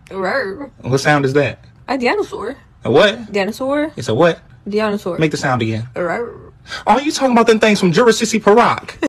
Rawr. What sound is that? A dinosaur. A what? Dinosaur. It's a what? Dinosaur. Make the sound again. Rawr. Oh, you talking about them things from Jurassic Park?